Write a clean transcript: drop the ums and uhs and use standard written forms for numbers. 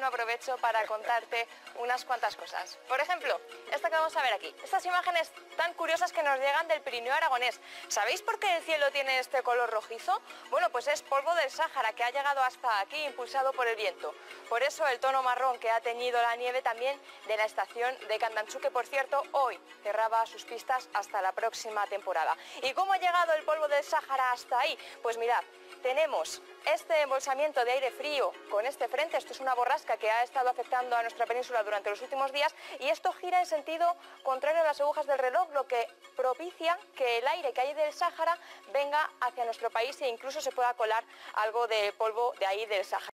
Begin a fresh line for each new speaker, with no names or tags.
Aprovecho para contarte unas cuantas cosas. Por ejemplo, esta que vamos a ver aquí. Estas imágenes tan curiosas que nos llegan del Pirineo aragonés. ¿Sabéis por qué el cielo tiene este color rojizo? Bueno, pues es polvo del Sáhara que ha llegado hasta aquí impulsado por el viento. Por eso el tono marrón que ha teñido la nieve también de la estación de Candanchú, que por cierto hoy cerraba sus pistas hasta la próxima temporada. ¿Y cómo ha llegado el polvo del Sáhara hasta ahí? Pues mirad, tenemos este embolsamiento de aire frío con este frente. Esto es una borrasca que ha estado afectando a nuestra península durante los últimos días y esto gira en sentido contrario a las agujas del reloj, lo que propicia que el aire que hay del Sáhara venga hacia nuestro país e incluso se pueda colar algo de polvo de ahí del Sáhara.